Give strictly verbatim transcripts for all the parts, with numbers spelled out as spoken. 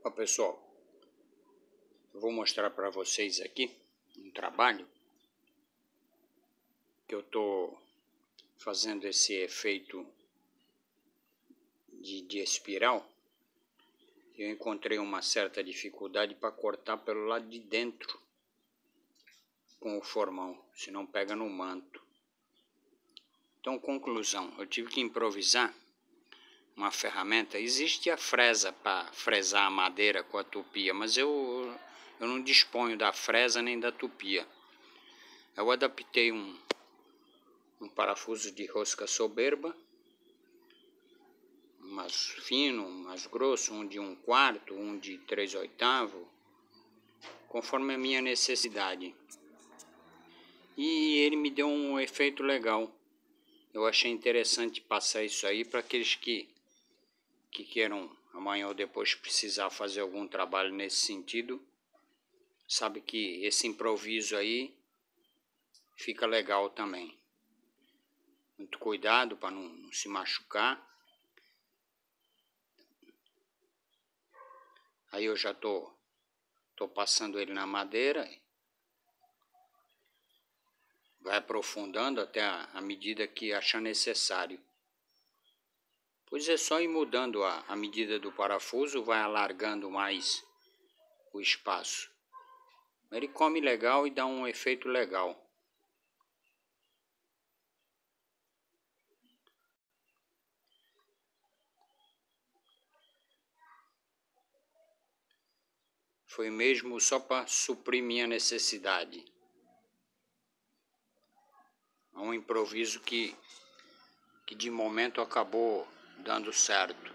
Ó, pessoal, eu vou mostrar para vocês aqui um trabalho que eu tô fazendo esse efeito de, de espiral. Eu encontrei uma certa dificuldade para cortar pelo lado de dentro com o formão, senão pega no manto. Então, conclusão, eu tive que improvisar uma ferramenta. Existe a fresa para fresar a madeira com a tupia, mas eu, eu não disponho da fresa nem da tupia. Eu adaptei um, um parafuso de rosca soberba, um mais fino, um mais grosso, um de um quarto, um de três oitavos, conforme a minha necessidade. E ele me deu um efeito legal. Eu achei interessante passar isso aí para aqueles que, que queiram amanhã ou depois precisar fazer algum trabalho nesse sentido. Sabe que esse improviso aí fica legal também. Muito cuidado para não, não se machucar. Aí eu já tô, tô passando ele na madeira. Vai aprofundando até a, a medida que achar necessário. Pois é só ir mudando a, a medida do parafuso, vai alargando mais o espaço. Ele come legal e dá um efeito legal. Foi mesmo só para suprir minha necessidade. É um improviso que, que de momento acabou dando certo.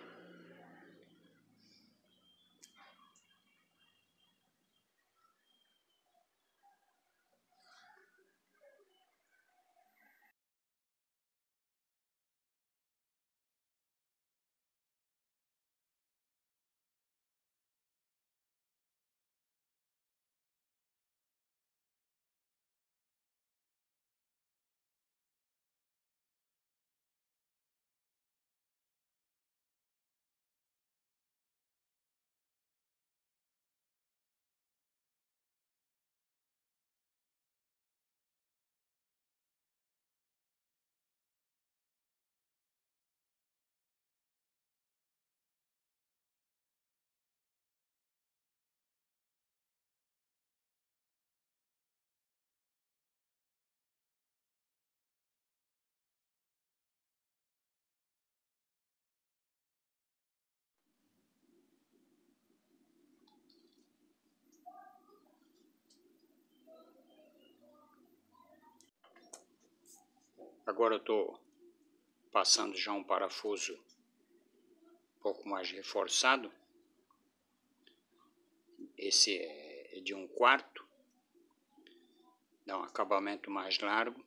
Agora eu estou passando já um parafuso um pouco mais reforçado. Esse é de um quarto. Dá um acabamento mais largo.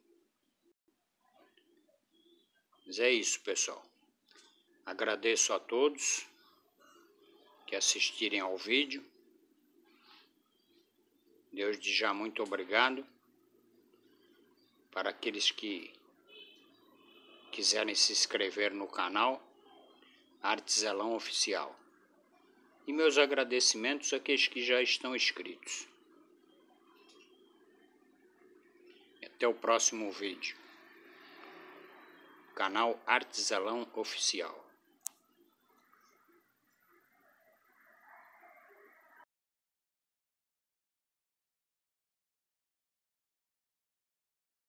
Mas é isso, pessoal. Agradeço a todos que assistirem ao vídeo. Desde já muito obrigado. Para aqueles que quiserem se inscrever no canal Artezelão Oficial. E meus agradecimentos àqueles que já estão inscritos. Até o próximo vídeo. Canal Artezelão Oficial.